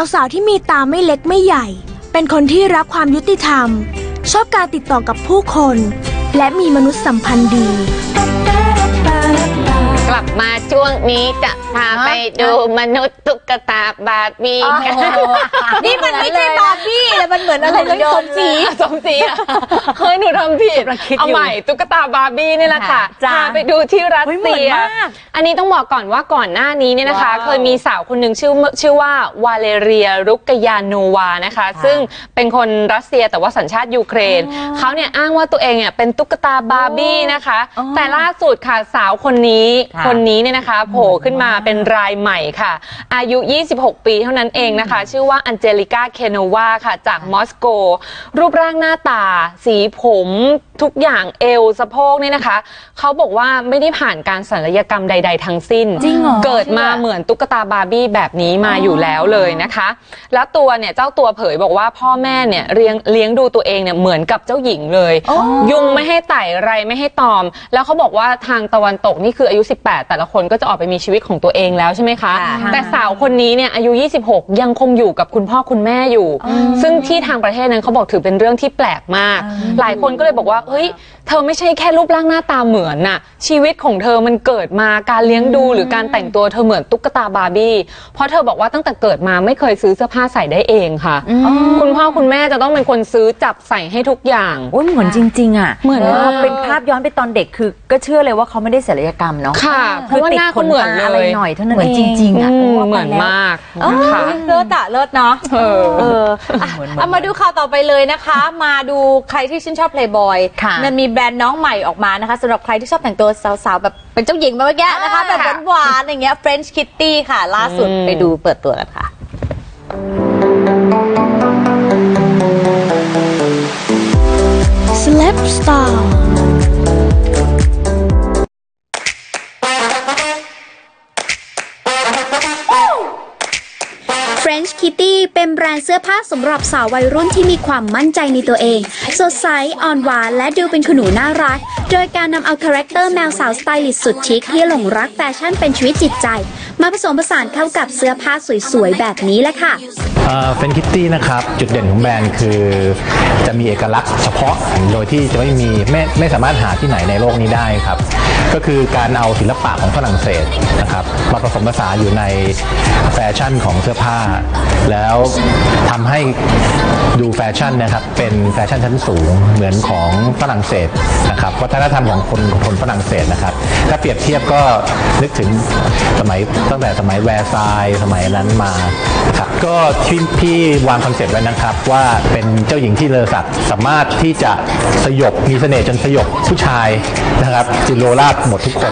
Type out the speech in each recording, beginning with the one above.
สาวๆที่มีตาไม่เล็กไม่ใหญ่เป็นคนที่รักความยุติธรรมชอบการติดต่อกับผู้คนและมีมนุษยสัมพันธ์ดีกลับมาช่วงนี้จะพาไปดูมนุษย์ตุ๊กตาบาร์บี้นี่มันไม่ใช่บาร์บี้แต่มันเหมือนอะไรเลยสมศรีเฮ้ยหนูทำผิดเอาใหม่ตุ๊กตาบาร์บี้นี่แหละค่ะพาไปดูที่รัสเซียอันนี้ต้องบอกก่อนว่าก่อนหน้านี้เนี่ยนะคะเคยมีสาวคนหนึ่งชื่อว่าวาเลเรียรุกยาโนวานะคะซึ่งเป็นคนรัสเซียแต่ว่าสัญชาติยูเครนเขาเนี่ยอ้างว่าตัวเองเนี่ยเป็นตุ๊กตาบาร์บี้นะคะแต่ล่าสุดค่ะสาวคนนี้เนี่ยนะคะโผล่ขึ้นมาเป็นรายใหม่ค่ะอายุ26 ปีเท่านั้นเองนะคะชื่อว่าอันเจลิกาเคโนวาค่ะจากมอสโกรูปร่างหน้าตาสีผมทุกอย่างเอวสะโพกนี่นะคะเขาบอกว่าไม่ได้ผ่านการศัลยกรรมใดๆทั้งสิ้นเกิดมาเหมือนตุ๊กตาบาร์บี้แบบนี้มาอยู่แล้วเลยนะคะแล้วตัวเนี่ยเจ้าตัวเผยบอกว่าพ่อแม่เนี่ยเลี้ยงดูตัวเองเนี่ยเหมือนกับเจ้าหญิงเลยยุงไม่ให้ไต่ไรไม่ให้ตอมแล้วเขาบอกว่าทางตะวันตกนี่คืออายุ18แต่ละคนก็จะออกไปมีชีวิตของตัวเองแล้วใช่ไหมคะแต่สาวคนนี้เนี่ยอายุ26ยังคงอยู่กับคุณพ่อคุณแม่อยู่ซึ่งที่ทางประเทศนั้นเขาบอกถือเป็นเรื่องที่แปลกมากหลายคนก็เลยบอกว่าเฮ้ยเธอไม่ใช่แค่รูปร่างหน้าตาเหมือนน่ะชีวิตของเธอมันเกิดมาการเลี้ยงดูหรือการแต่งตัวเธอเหมือนตุ๊กตาบาร์บี้เพราะเธอบอกว่าตั้งแต่เกิดมาไม่เคยซื้อเสื้อผ้าใส่ได้เองค่ะคุณพ่อคุณแม่จะต้องเป็นคนซื้อจับใส่ให้ทุกอย่างเหมือนจริงๆอ่ะเหมือนเป็นภาพย้อนไปตอนเด็กคือก็เชื่อเลยว่าเขาไม่ได้ศัลยกรรมเนาะค่ะเพราะว่าหน้าเขาเหมือนอะไรหน่อยเท่านั้นเหมือนจริงๆอ่ะเหมือนมากค่ะเลิศเนาะเอามาดูข่าวต่อไปเลยนะคะมาดูใครที่ชื่นชอบเพลย์บอยมันมีแบรนด์น้องใหม่ออกมานะคะสำหรับใครที่ชอบแต่งตัวสาวๆแบบเป็นเจ้าหญิงแบบเมื่อกี้นะคะแบบหวานๆอย่างเงี้ย French Kitty ค่ะล่าสุดไปดูเปิดตัวกันค่ะ Celeb Star French Kitty เป็นแบรนด์เสื้อผ้าสำหรับสาววัยรุ่นที่มีความมั่นใจในตัวเองสดใสอ่อนหวานและดูเป็นคุณหนูน่ารักโดยการนำเอาคาแรคเตอร์แมวสาวสไตลิสต์สุดชิคที่หลงรักแฟชั่นเป็นชีวิตจิตใจมาผสมผสานเข้ากับเสื้อผ้าสวยๆแบบนี้แหละค่ะ French Kitty นะครับจุดเด่นของแบรนด์คือจะมีเอกลักษณ์เฉพาะโดยที่จะไม่สามารถหาที่ไหนในโลกนี้ได้ครับก็คือการเอาศิลปะของฝรั่งเศสนะครับมาผสมผสานอยู่ในแฟชั่นของเสื้อผ้าแล้วทำให้ดูแฟชั่นนะครับเป็นแฟชั่นชั้นสูงเหมือนของฝรั่งเศสนะครับวัฒนธรรมของคนฝรั่งเศสนะครับถ้าเปรียบเทียบก็นึกถึงตั้งแต่สมัยแวร์ซายน์สมัยนั้นมาครับก็ที่วางคอนเซ็ปต์ไว้นะครับว่าเป็นเจ้าหญิงที่เลอศักดิ์สามารถที่จะสยบมีเสน่ห์จนสยบผู้ชายนะครับจิโรราชหมดทุกคน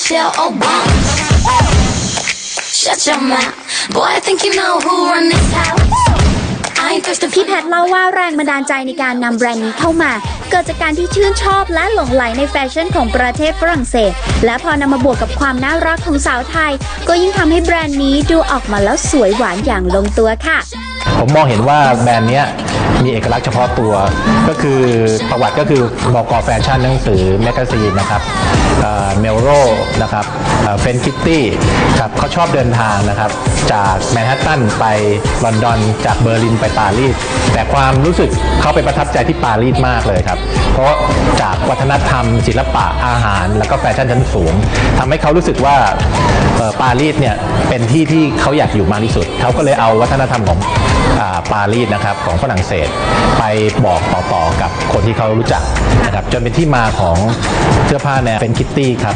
พี่แพทเล่าว่าแรงบันดาลใจในการนำแบรนด์นี้เข้ามาเกิดจากการที่ชื่นชอบและหลงไหลในแฟชั่นของประเทศฝรั่งเศสและพอนำมาบวกกับความน่ารักของสาวไทยก็ยิ่งทำให้แบรนด์นี้ดูออกมาแล้วสวยหวานอย่างลงตัวค่ะผมมองเห็นว่าแบรนด์นี้มีเอกลักษณ์เฉพาะตัวก็คือประวัติก็คือบก.แฟชั่นหนังสือแมกกาซีนนะครับเมลโรนะครับเฟนคิตตี้ครับเขาชอบเดินทางนะครับจากแมนฮัตตันไปลอนดอนจากเบอร์ลินไปปารีสแต่ความรู้สึกเขาไปประทับใจที่ปารีสมากเลยครับเพราะจากวัฒนธรรมศิลปะอาหารแล้วก็แฟชั่นชั้นสูงทำให้เขารู้สึกว่าปารีสเนี่ยเป็นที่ที่เขาอยากอยู่มากที่สุดเขาก็เลยเอาวัฒนธรรมของปารีสนะครับของฝรั่งเศสไปบอกต่อๆกับคนที่เขารู้จักนะครับจนเป็นที่มาของเสื้อผ้าแนวเป็นคิตตี้ครับ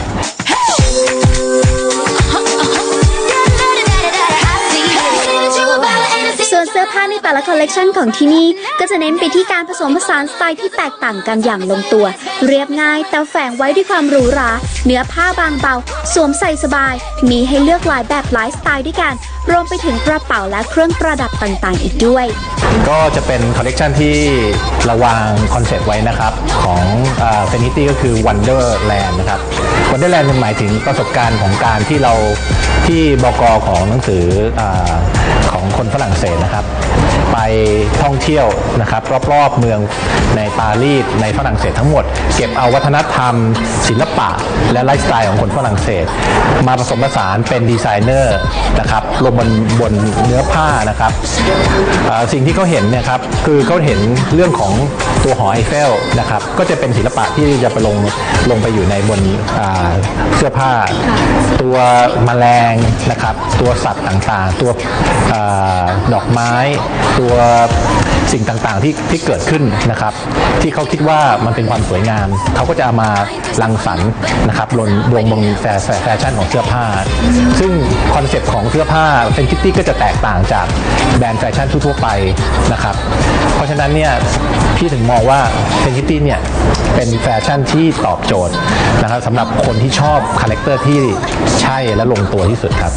ส่วนเสื้อผ้าในแต่ละคอลเลกชันของที่นี่ก็จะเน้นไปที่การผสมผสานสไตล์ที่แตกต่างกันอย่างลงตัวเรียบง่ายแต่แฝงไว้ด้วยความหรูหราเนื้อผ้าบางเบาสวมใส่สบายมีให้เลือกหลายแบบหลายสไตล์ด้วยกันรวมไปถึงกระเป๋าและเครื่องประดับต่างๆอีกด้วยก็จะเป็นคอลเลกชันที่ระวางคอนเซ็ปต์ไว้นะครับของเฟนิตี้ก็คือ Wonderland นะครับ Wonderland หมายถึงประสบการณ์ของการที่บก.ของหนังสือของคนฝรั่งเศสนะครับไปท่องเที่ยวนะครับรอบๆเมืองในปารีสในฝรั่งเศสทั้งหมดเก็บเอาวัฒนธรรมศิลปะและไลฟ์สไตล์ของคนฝรั่งเศสมาผสมผสานเป็นดีไซเนอร์นะครับลงบนเนื้อผ้านะครับสิ่งที่เขาเห็นเนี่ยครับคือเขาเห็นเรื่องของตัวหอไอเฟลนะครับก็จะเป็นศิลปะที่จะไปลงไปอยู่ในบนเสื้อผ้าตัวแมลงนะครับตัวสัตว์ต่างๆตัวดอกไม้ตัวสิ่งต่างๆที่เกิดขึ้นนะครับที่เขาคิดว่ามันเป็นความสวยงามเขาก็จะเอามารังสรรค์นะครับลงบนแฟชั่นของเสื้อผ้าซึ่งคอนเซ็ปต์ของเสื้อผ้าเฟนคิตตี้ก็จะแตกต่างจากแบรนด์แฟชั่นทั่วๆไปนะครับเพราะฉะนั้นเนี่ยพี่ถึงมองว่าเฟนคิตตี้เนี่ยเป็นแฟชั่นที่ตอบโจทย์นะครับสำหรับคนที่ชอบคาแรคเตอร์ที่ใช่และลงตัวที่สุดครับ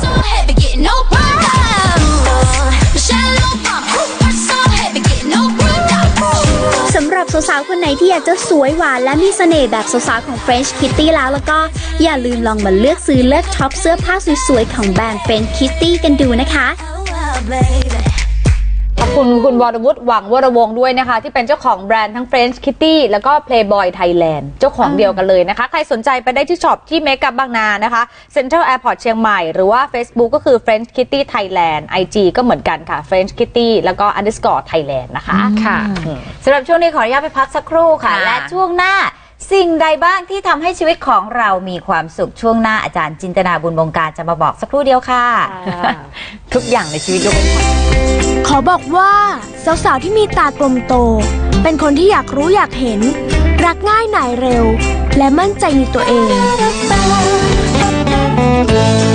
สำหรับสาวๆคนไหนที่อยากจะสวยหวานและมีเสน่ห์แบบสาวๆของ French Kitty แล้วก็อย่าลืมลองมาเลือกซื้อเลือกช็อปเสื้อผ้าสวยๆของแบรนด์ French Kitty กันดูนะคะขอบคุณคุณวรวุฒิหวังวรวงศ์ด้วยนะคะที่เป็นเจ้าของแบรนด์ทั้ง French Kitty แล้วก็ Playboy Thailand เจ้าของเดียวกันเลยนะคะใครสนใจไปได้ที่ช็อปที่เมกะบางนานะคะ Central Airport เชียงใหม่หรือว่า Facebook ก็คือ French Kitty Thailand IG ก็เหมือนกันค่ะ French Kitty แล้วก็ _Thailand นะคะค่ะสำหรับช่วงนี้ขออนุญาตไปพักสักครู่ค่ะและช่วงหน้าสิ่งใดบ้างที่ทำให้ชีวิตของเรามีความสุขช่วงหน้าอาจารย์จินตนาบุญบงการจะมาบอกสักครู่เดียวค่ะทุกอย่างในชีวิตยกเว้นขอบอกว่าสาวๆที่มีตากลมโตเป็นคนที่อยากรู้อยากเห็นรักง่ายหน่ายเร็วและมั่นใจในตัวเอง